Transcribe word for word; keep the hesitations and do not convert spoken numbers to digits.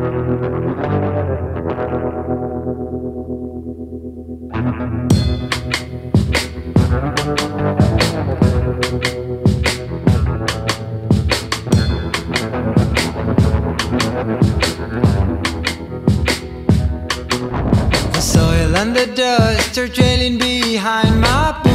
The soil and the dust are trailing behind my